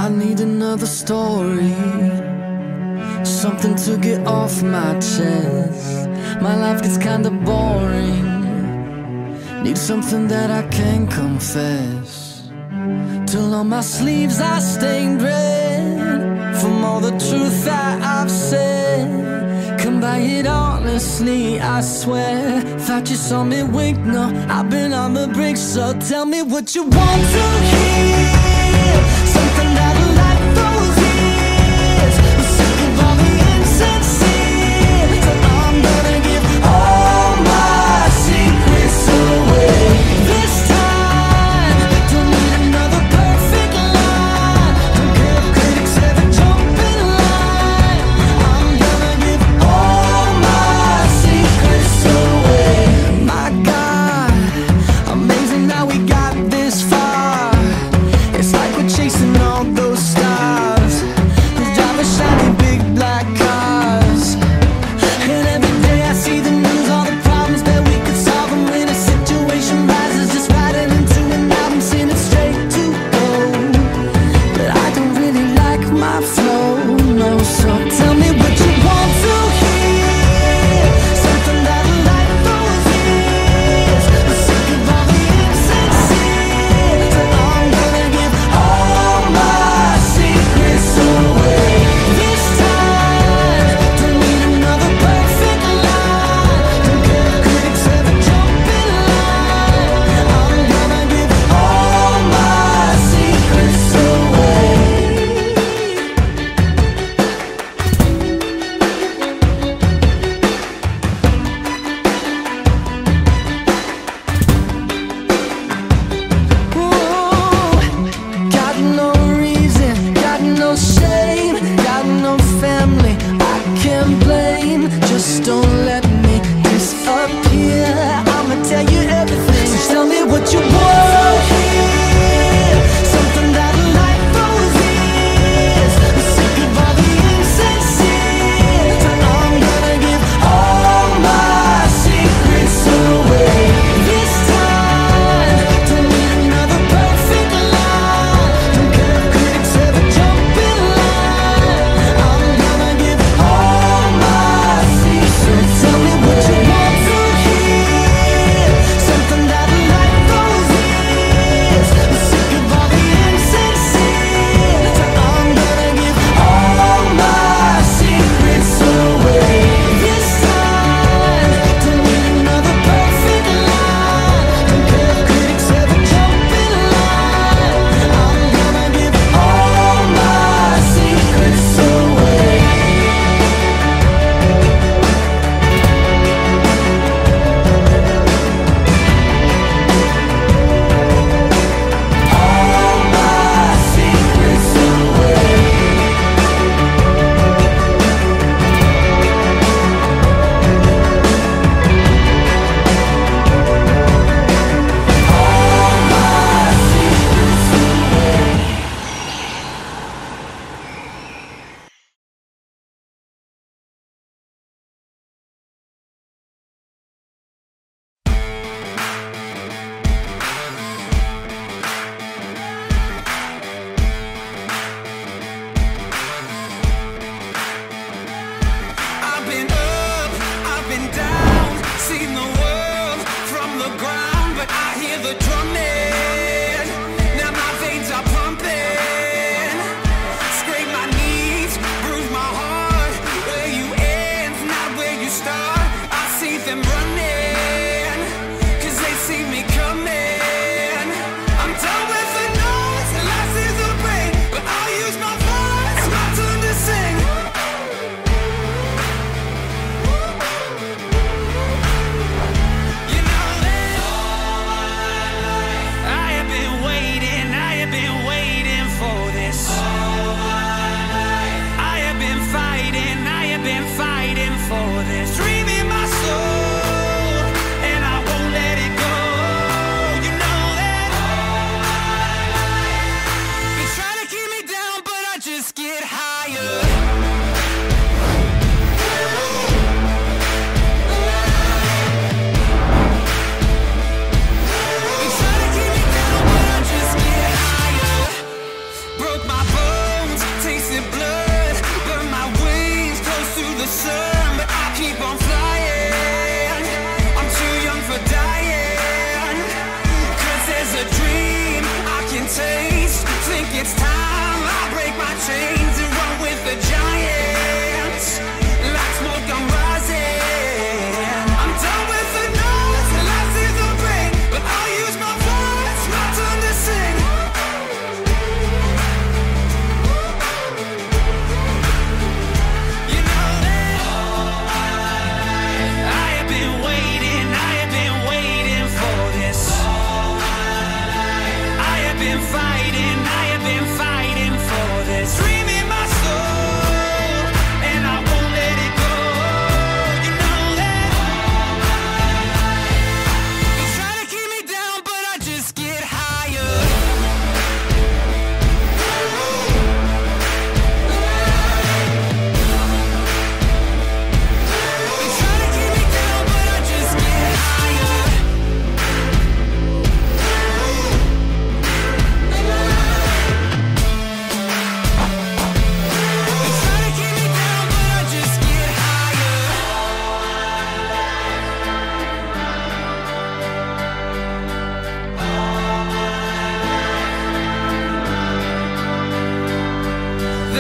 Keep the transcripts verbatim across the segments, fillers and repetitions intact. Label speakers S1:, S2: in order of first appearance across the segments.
S1: I need another story, something to get off my chest. My life gets kinda boring, need something that I can confess. Till on my sleeves I stained red from all the truth that I've said. Come by it honestly, I swear. Thought you saw me wink, no, I've been on the brink. So tell me what you want to hear, something that'll light those ears. I'm sick of all the insincere, so I'm gonna give all my secrets away. This time, don't need another perfect line. Don't care if critics ever jump in line. I'm gonna give all my secrets away. My God, amazing how we got this far.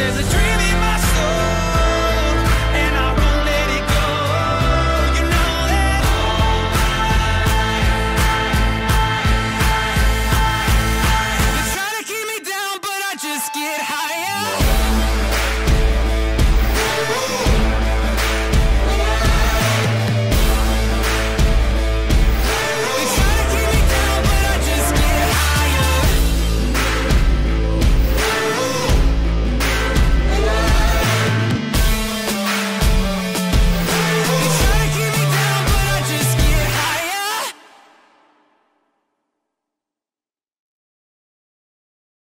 S2: there's a dream